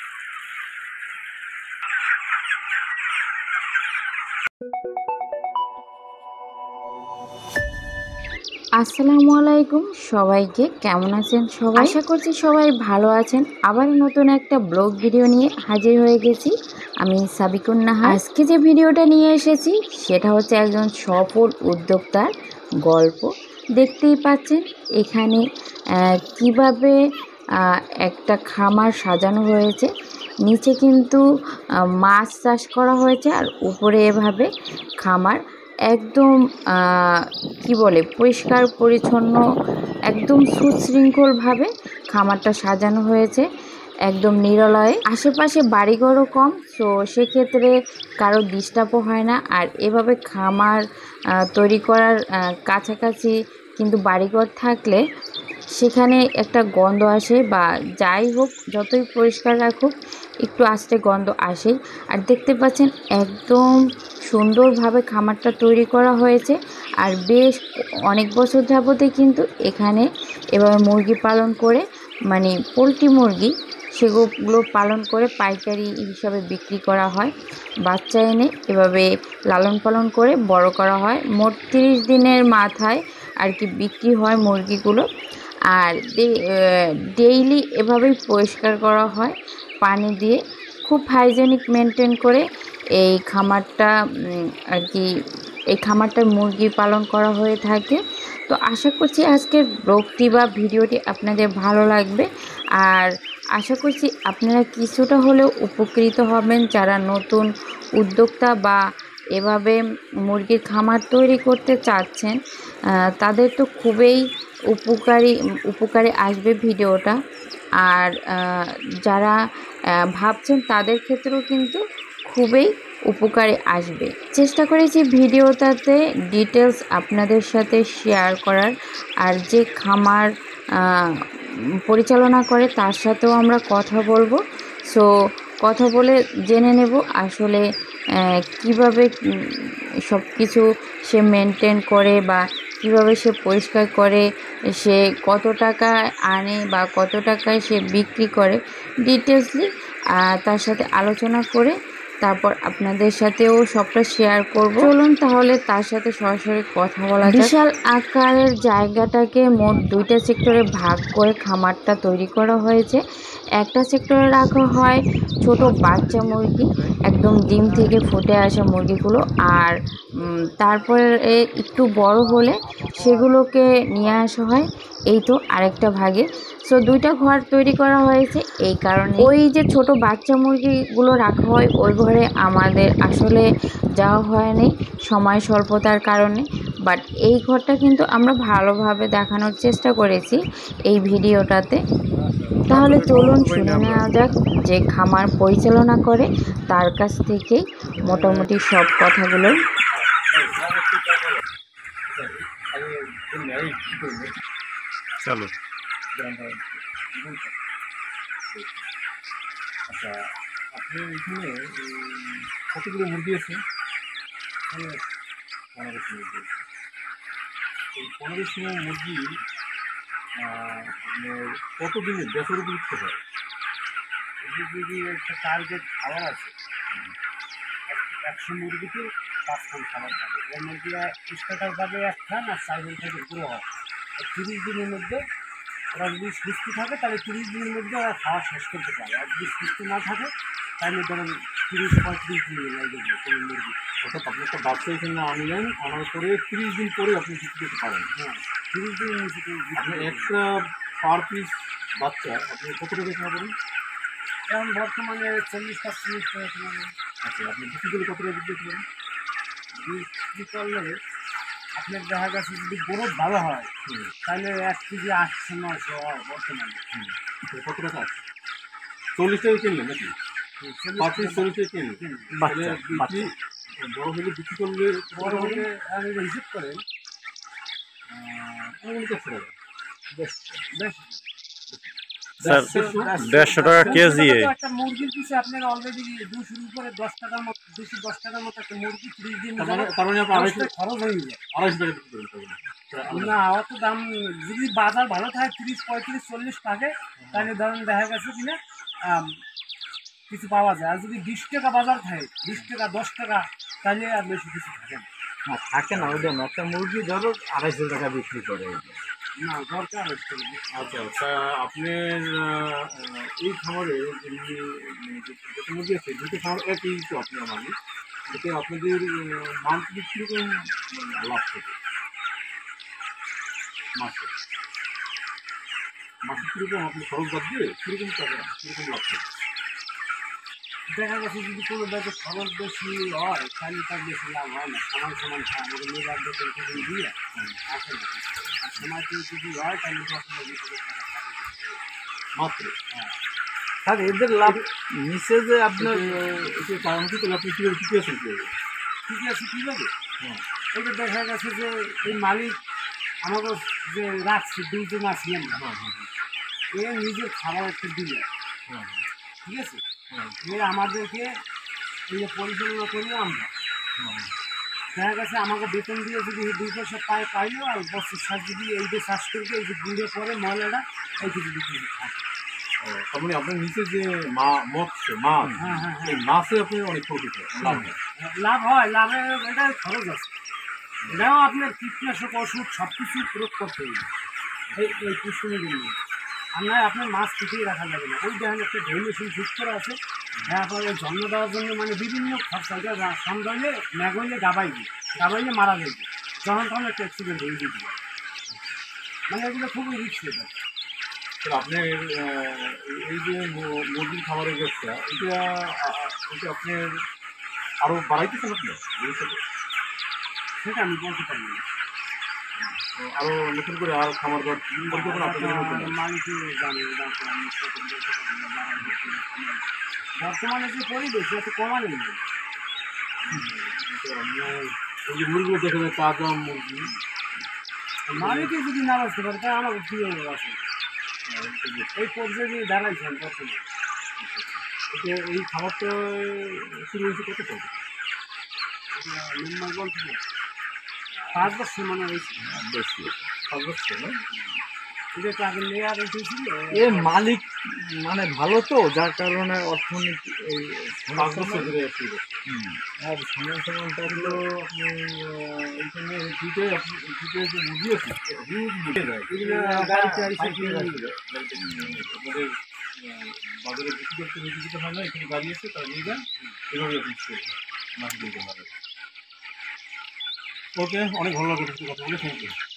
আসসালামু আলাইকুম সবাইকে, কেমন আছেন সবাই? আশা করছি সবাই ভালো আছেন। আবার নতুন একটা ব্লগ ভিডিও নিয়ে হাজির হয়ে গেছি। আমি সাবিকুন নাহার। আজকে যে ভিডিওটা নিয়ে এসেছি সেটা হচ্ছে একজন সফল উদ্যোক্তার গল্প। দেখতেই পাচ্ছেন এখানে কিভাবে একটা খামার সাজানো হয়েছে। নিচে কিন্তু মাছ চাষ করা হয়েছে আর উপরে এভাবে খামার একদম কি বলে পরিষ্কার পরিচ্ছন্ন, একদম সুশৃঙ্খলভাবে খামারটা সাজানো হয়েছে, একদম নিরলয়ে। আশেপাশে বাড়িঘরও কম, তো সেক্ষেত্রে কারো ডিস্টার্বও হয় না। আর এভাবে খামার তৈরি করার কাছাকাছি কিন্তু বাড়িঘর থাকলে সেখানে একটা গন্ধ আসে, বা যাই হোক যতই পরিষ্কার রাখুক একটু আস্তে গন্ধ আসেই। আর দেখতে পাচ্ছেন একদম সুন্দরভাবে খামারটা তৈরি করা হয়েছে। আর বেশ অনেক বছর যাবতে কিন্তু এখানে এভাবে মুরগি পালন করে, মানে পোলট্রি মুরগি, সেগুলো পালন করে পাইকারি হিসাবে বিক্রি করা হয়। বাচ্চা এনে এভাবে লালন পালন করে বড় করা হয়। মোট 30 দিনের মাথায় আর কি বিক্রি হয় মুরগিগুলো। আর ডেইলি এভাবেই পরিষ্কার করা হয় পানি দিয়ে, খুব হাইজেনিক মেনটেন করে এই খামারটা আর কি এই খামারটার মুরগি পালন করা হয়ে থাকে। তো আশা করছি আজকের ব্লগটি বা ভিডিওটি আপনাদের ভালো লাগবে। আর আশা করছি আপনারা কিছুটা হলেও উপকৃত হবেন, যারা নতুন উদ্যোক্তা বা এভাবে মুরগির খামার তৈরি করতে চাচ্ছেন। তাদের তো খুবই উপকারে আসবে ভিডিওটা। আর যারা ভাবছেন তাদের ক্ষেত্রেও কিন্তু খুবই উপকারে আসবে। চেষ্টা করেছি ভিডিওটাতে ডিটেলস আপনাদের সাথে শেয়ার করার। আর যে খামার পরিচালনা করে তার সাথেও আমরা কথা বলবো। সো কথা বলে জেনে নেব আসলে কিভাবে সব কিছু সে মেনটেন করে, বা কিভাবে সে পরিষ্কার করে, সে কত টাকা আনে বা কত টাকায় সে বিক্রি করে, ডিটেলসলি তার সাথে আলোচনা করে তারপর আপনাদের সাথেও সবটা শেয়ার করব। চলুন তাহলে তার সাথে সরাসরি কথা বলা যাক। বিশাল আকারের জায়গাটাকে মোট 2টা সেক্টরে ভাগ করে খামারটা তৈরি করা হয়েছে। একটা সেক্টরে রাখা হয় ছোট বাচ্চা মুরগি, একদম ডিম থেকে ফুটে আসা মুরগিগুলো। আর তারপরে একটু বড় হলে সেগুলোকে নিয়ে আসা হয় এই তো আরেকটা ভাগে। সো 2টা ঘর তৈরি করা হয়েছে এই কারণে। ওই যে ছোট বাচ্চা মুরগিগুলো রাখা হয় ওই ঘরে আমাদের আসলে যাওয়া হয়নি সময় স্বল্পতার কারণে। বাট এই ঘরটা কিন্তু আমরা ভালোভাবে দেখানোর চেষ্টা করেছি এই ভিডিওটাতে। তাহলে চলুন শুনে নেওয়া যাক যে খামার পরিচালনা করে তার কাছ থেকেই মোটামুটি সব কথাগুলো। চলো। আচ্ছা, আপনি এখানে কতগুলো মুরগি আছে? 1500 মুরগি আছে। এই 1500 মুরগি আপনার কতদিনে বেচার উপযুক্ত হয়? যদি একটা টার্গেট খাবার আছে, 100 মুরগিতে 5 খান খাবার খাবে। এর মধ্যে স্টার্টার পাবে 1 খান, আর 4 জন থেকে পুরো হয়। 30 দিনের মধ্যে ওরা যদি সুস্থ থাকে তাহলে 30 দিনের মধ্যে ওরা খাওয়া শেষ করতে পারে। আর যদি সুস্থ না থাকে তাহলে ধরেন 30-35 দিন লাগে কোনো মুরগি। অর্থাৎ আপনি একটা বাচ্চা এখানে আনলেন, আনার পরে 30 দিন পরে আপনি বিক্রি করতে পারেন। হ্যাঁ, 30 দিন আপনি একটা পার পিস বাচ্চা আপনি কত টাকা পাবেন? এখন বর্তমানে 40-45 টাকা পাবেন। আচ্ছা, আপনি বিক্রি করলে কত টাকা বিক্রি করেন? বিক্রি করলে আপনার দেখা গেছে যদি গ্রোথ ভালো হয় তাহলে 1 কেজি 800-900 হয় বর্তমানে। কত টাকা আছে? 40 টাকা কিনলেন নাকি? 40 টাকা কিনলেন। বিক্রি বড় হলে বিক্রি করলে বড় হলে আমি হিসেব করেন বেশ বেশ স্যার 150 টাকা কেজি। একটা মুরগির পিছনে আপনার অলরেডি 200 উপরে 10 টাকার মতো, 210 টাকার মতো একটা মুরগি 30 দিন কারণ খরচ হয়ে যায়। 250 টাকা বিক্রি করেন না? অত দাম যদি বাজার ভালো থাকে 30-35-40 থাকে তাহলে ধরেন দেখা গেছে কিনা কিছু পাওয়া যায়। আর যদি 20 টাকা বাজার থাকে, 20 টাকা 10 টাকা, তাহলে আর বেশি কিছু থাকে না। না থাকে না, ওইটা না, একটা মুরগি ধরো 250 টাকা বিক্রি করে। না, দরকার হচ্ছে না। আচ্ছা আচ্ছা, আপনার এই খামারে যেমনি যত মুরগি আছে দুটো খামার একই তো আপনার মালিক, এতে আপনাদের মান্থলি কীরকম লাভ থাকে? মাসে মাসে কীরকম আপনি খরচ বাদ দিয়ে কীরকম টাকা কীরকম লাভ থাকে? দেখা গেছে যদি কোনো ব্যাগে খরচ বেশি হয় তাহলে তার বেশি লাভ হয় না। সমান সমান খায় আমাদের লেবার বেতন টেতন দিয়ে আসে না। আর সময়তে যদি হয় তাহলে 10,000-20,000 টাকা থাকে। মাত্র? হ্যাঁ, স্যার এদের লাভ নিচে যে আপনার এটা কারণ কি, তাহলে আপনি কীভাবে টিকে আছেন কীভাবে? ঠিক আছে, কীভাবে? হ্যাঁ এটা দেখা গেছে যে এই মালিক আমাকে যে রাখছে 2 জন আছিলেন, হ্যাঁ হ্যাঁ এ নিজের খাবার একটা দিলে, হ্যাঁ ঠিক আছে, হ্যাঁ এ আমাদেরকে এই যে পরিচালনা করি আমরা। হ্যাঁ। দেখা গেছে আমাকে বেতন দিয়ে যদি 2 পয়সা পাইলেও আর বছর সার যদি এই যে চাষ করবে, এই যে গুঁড়ে পরে ময়লাটা এই যে যদি কিছু থাকে। ও, তার মানে আপনার নিচে যে মৎস্য মাছ, হ্যাঁ হ্যাঁ এই হ্যাঁ, মাছে আপনি অনেক প্রফিট হয়, লাভ হয়। লাভ হয়। লাভের এটা খরচ আছে। এটাও আপনার কীটনাশক ওষুধ সব কিছু প্রয়োগ করতে হবে এই পুষ্টির জন্য। আর নয় আপনার মাছ কিছুই রাখা যাবে না। ওই দেখেন একটা ঢেউ মেশিন ফিট করা আছে, হ্যাঁ, আপনার ওই জন্ম দেওয়ার জন্য মানে বিভিন্ন খরচা। এটা সন্ধ্যা হইলে ম্যাগ হইলে গাবাইলে মারা যাবে, যখন তখন একটা অ্যাক্সিডেন্ট হয়ে দিতে পারে। মানে এগুলো খুবই রিস্ক। এটা তাহলে আপনার এই যে মুরগির খাবারের ব্যবসা, এটা এটা আপনার আরও বাড়াইতেছেন আপনি ভবিষ্যতে? সেটা আমি বলতে পারি না। আরও নতুন করে আর খামার ঘর পরিকল্পনা আপনাদের মধ্যে নেই? মালিকই জানে, এটা তো আমি সেটা বলতে পারি না। বর্তমানে যে পরিবেশ এত কমানো নেই। তো আপনার এই যে মুরগিগুলো দেখা যায় তাজা মুরগি, মালিকই যদি না বাঁচতে পারে তাই আমার কী আছে। এই পর্যায়ে দাঁড়াইছেন বর্তমানে। এটা এই খাবারটা শুরু হয়েছে কত টাকা? নির্মল বলতে 5 বছর মনে হয়েছে। বেশি 5 বছর না? এটা তো আগে লেয়ার উঠেছিল। এ মালিক মানে ভালো তো, যার কারণে অর্থনীতি এই 5 বছর ধরে শুরু করছে। আর সমান সমান থাকলেও আপনি এইখানে দুটোই আপনি দুটোই যে মুরগি আছে হিউজ মুরগি যায়, এগুলো গাড়িতে এসে পাইকারি কিনে রাখে। নিয়ে যায়। আমাদের বাজারে বিক্রি করতে বেশি কিছু হয় না, এখানে গাড়ি আছে তারা নিয়ে যান, এভাবে আপনি মাছ দিয়ে দেন। ওকে, অনেক ভালো লাগলো কথা বলে, থ্যাংক ইউ।